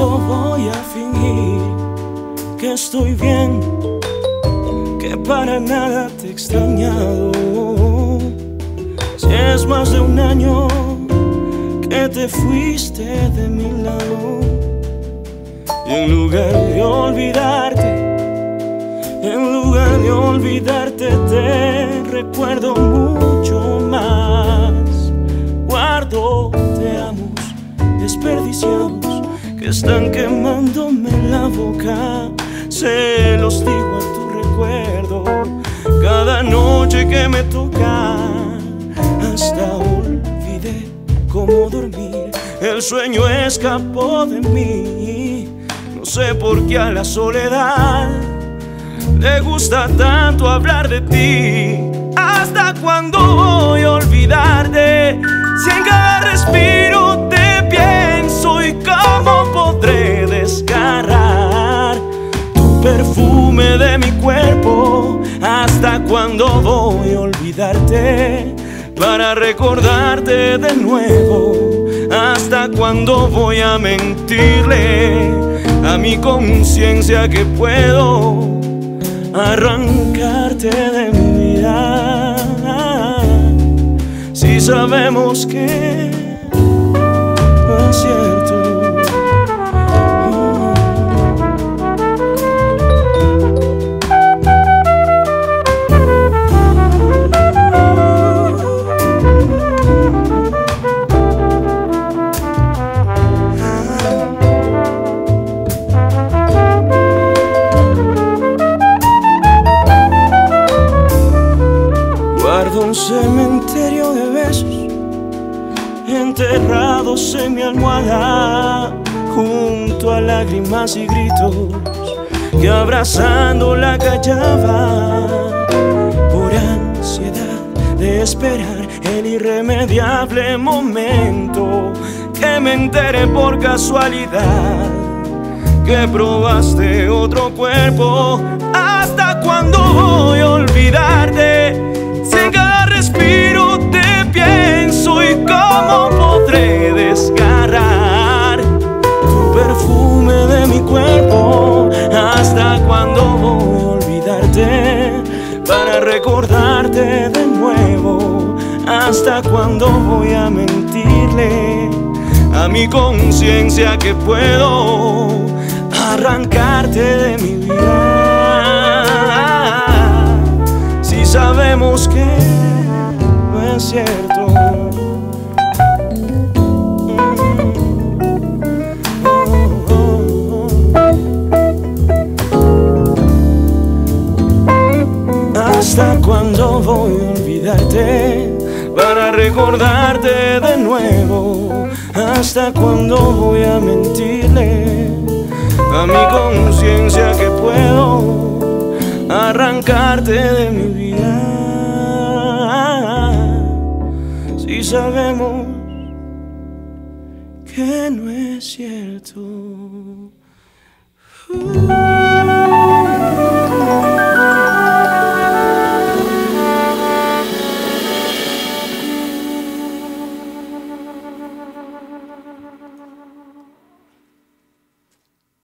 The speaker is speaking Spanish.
cuando voy a fingir que estoy bien, que para nada te he extrañado? Si es más de un año que te fuiste de mi lado, y en lugar de olvidarte, te recuerdo mucho más. Guardo te amos desperdiciados que están quemándome la boca. Se los digo a tu recuerdo cada noche que me toca. Hasta olvidé cómo dormir, el sueño escapó de mí. No sé por qué a la soledad le gusta tanto hablar de ti. ¿Hasta cuándo voy a olvidarte? Si en cada respiro te pienso, ¿y cómo podré desgarrar tu perfume de mi cuerpo? ¿Hasta cuándo voy a olvidarte para recordarte de nuevo? ¿Hasta cuándo voy a mentirle a mi conciencia que puedo arrancarte de mi vida? Si sabemos que no es cierto. Un cementerio de besos enterrados en mi almohada, junto a lágrimas y gritos que abrazándola callaba, por ansiedad de esperar el irremediable momento que me enteré por casualidad que probaste otro cuerpo. ¿Hasta cuándo voy a olvidarte? Si en cada respiro te pienso, ¿y cómo podré desgarrar tu perfume de mi cuerpo? ¿Hasta cuándo voy a olvidarte para recordarte de nuevo? ¿Hasta cuándo voy a mentirle a mi conciencia que puedo arrancarte de mi vida? Si sabemos que no es cierto. ¿Hasta cuándo voy a olvidarte para recordarte de nuevo? ¿Hasta cuándo voy a mentirle a mi conciencia que puedo arrancarte de mi vida? Si sabemos que no es cierto.